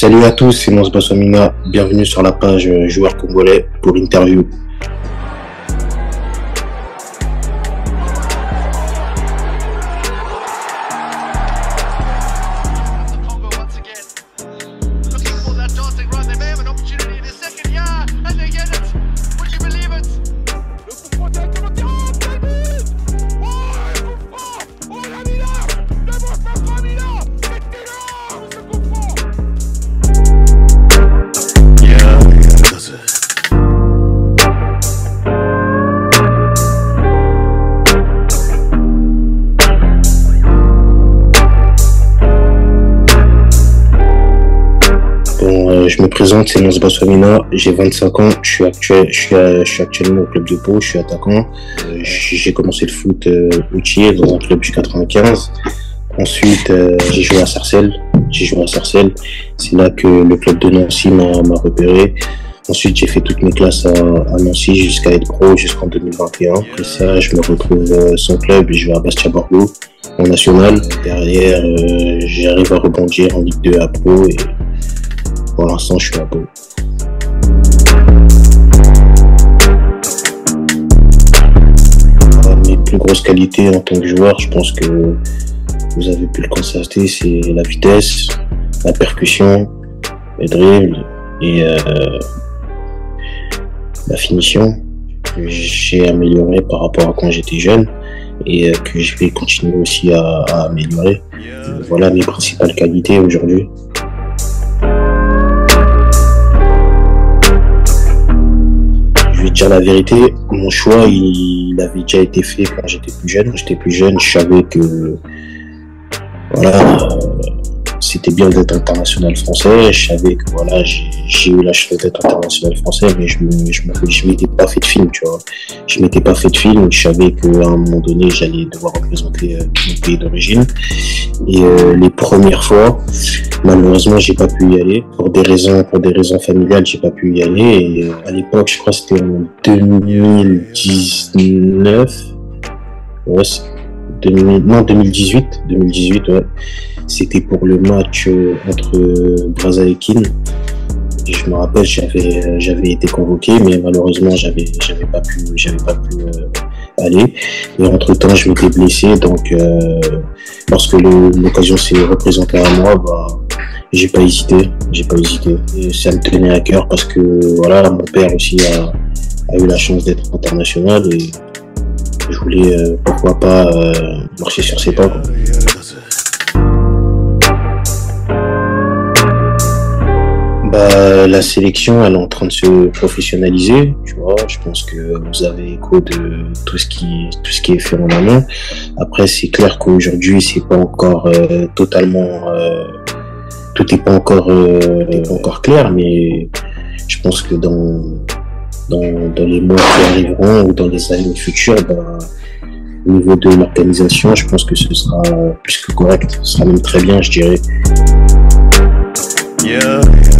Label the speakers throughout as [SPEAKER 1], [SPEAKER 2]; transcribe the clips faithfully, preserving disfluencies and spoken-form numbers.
[SPEAKER 1] Salut à tous, c'est Mons Bassomina. Bienvenue sur la page Joueurs Congolais pour l'interview. Je me présente, c'est Mons Bassomina, j'ai vingt-cinq ans, je suis, actuel, je, suis, je suis actuellement au club de Pau, je suis attaquant. J'ai commencé le foot euh, routier dans un club du quatre-vingt-quinze. Ensuite, euh, j'ai joué à Sarcelles, j'ai joué à Sarcelles. C'est là que le club de Nancy m'a repéré. Ensuite, j'ai fait toutes mes classes à, à Nancy jusqu'à être pro jusqu'en deux mille vingt et un. Après ça, je me retrouve euh, sans club et je vais à Bastia Bordeaux en national. Derrière, euh, j'arrive à rebondir en Ligue deux à Pro et pour l'instant, je suis à Pau. Mes plus grosses qualités en tant que joueur, je pense que vous avez pu le constater, c'est la vitesse, la percussion, le dribble et euh, la finition que j'ai amélioré par rapport à quand j'étais jeune et euh, que je vais continuer aussi à, à améliorer. Voilà mes principales qualités aujourd'hui. Je vais te dire la vérité, mon choix il, il avait déjà été fait quand j'étais plus jeune. Quand j'étais plus jeune, je savais que voilà, euh, c'était bien d'être international français. Je savais que voilà, j'ai eu la chance d'être international français, mais je me, je me, je m'étais pas fait de film, tu vois. Je m'étais pas fait de film. Je savais qu'à un moment donné, j'allais devoir représenter euh, mon pays d'origine. Et euh, les premières fois, malheureusement, j'ai pas pu y aller pour des raisons, pour des raisons familiales, j'ai pas pu y aller. Et euh, à l'époque, je crois que c'était en deux mille dix-neuf, ouais, deux mille, non deux mille dix-huit, deux mille dix-huit, ouais. C'était pour le match euh, entre Brazza et Kin. Je me rappelle, j'avais, j'avais été convoqué, mais malheureusement, j'avais, j'avais pas pu, j'avais pas pu euh, aller. Et entre temps, je m'étais blessé, donc euh, lorsque le, l'occasion s'est représentée à moi, bah, j'ai pas hésité, j'ai pas hésité. Et ça me tenait à cœur parce que voilà, mon père aussi a, a eu la chance d'être international et je voulais euh, pourquoi pas euh, marcher sur ses pas, quoi. Bah, la sélection, elle est en train de se professionnaliser, tu vois. Je pense que vous avez écho de tout ce qui, tout ce qui est fait en amont. Après, c'est clair qu'aujourd'hui, c'est pas encore euh, totalement, euh, tout n'est pas encore, euh, n'est pas encore clair, mais je pense que dans, dans, dans les mois qui arriveront ou dans les années futures, bah, au niveau de l'organisation, je pense que ce sera plus que correct. Ce sera même très bien, je dirais. Yeah.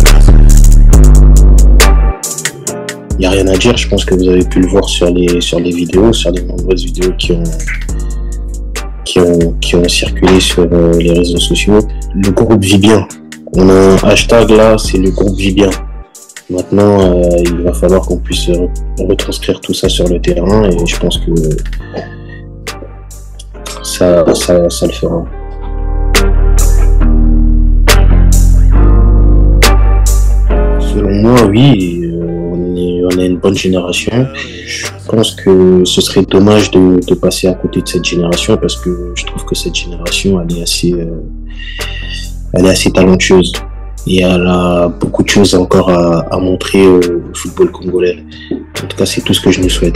[SPEAKER 1] Il n'y a rien à dire, je pense que vous avez pu le voir sur les, sur les vidéos, sur les nombreuses vidéos qui ont, qui ont, qui ont circulé sur euh, les réseaux sociaux. Le groupe vit bien. On a un hashtag là, c'est le groupe vit bien. Maintenant, euh, il va falloir qu'on puisse retranscrire tout ça sur le terrain et je pense que ça, ça, ça le fera. Selon moi, oui. On a une bonne génération. Je pense que ce serait dommage de, de passer à côté de cette génération parce que je trouve que cette génération, elle est assez, euh, elle est assez talentueuse et elle a beaucoup de choses encore à, à montrer au football congolais. En tout cas, c'est tout ce que je nous souhaite.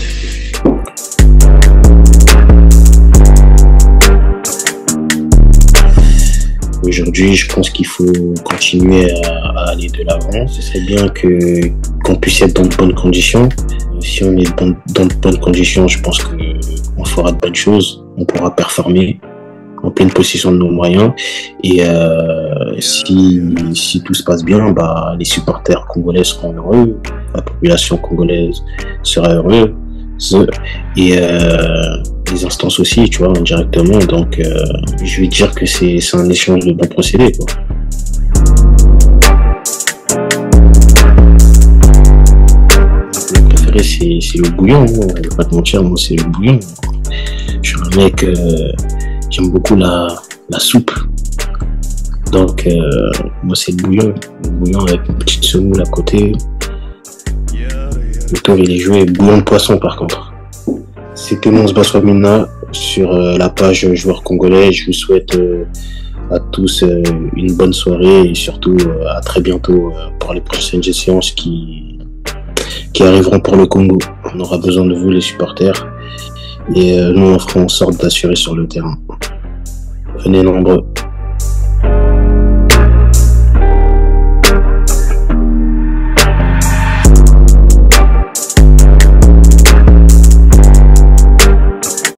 [SPEAKER 1] Aujourd'hui, je pense qu'il faut continuer à, à aller de l'avant. Ce serait bien que qu'on puisse être dans de bonnes conditions. Si on est dans, dans de bonnes conditions, je pense qu'on fera de bonnes choses. On pourra performer en pleine possession de nos moyens. Et euh, si, si tout se passe bien, bah, les supporters congolais seront heureux, la population congolaise sera heureuse. Et euh, les instances aussi, tu vois, indirectement. Donc, euh, je vais dire que c'est un échange de bons procédés, quoi. préféré, c'est, c'est le bouillon. Hein. Je vais pas te mentir, moi, c'est le bouillon. Je suis un mec, euh, j'aime beaucoup la, la soupe. Donc, euh, moi, c'est le bouillon. Le bouillon avec une petite semoule à côté. Le tour, il est joué. Bouillon de poisson, par contre. C'était Mons Baswamina sur euh, la page Joueurs Congolais. Je vous souhaite euh, à tous euh, une bonne soirée et surtout euh, à très bientôt euh, pour les prochaines séances qui, qui arriveront pour le Congo. On aura besoin de vous, les supporters. Et euh, nous, on fera en sorte d'assurer sur le terrain. Venez nombreux.